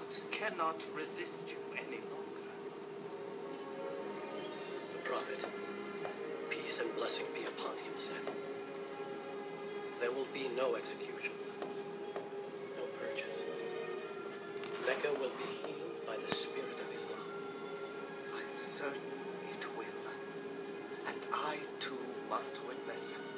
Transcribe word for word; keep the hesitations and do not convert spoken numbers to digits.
heart cannot resist you any longer. The Prophet, peace and blessing be upon him, said, there will be no executions, no purges. Mecca will be healed by the spirit of Islam. I am certain it will. And I, too, must witness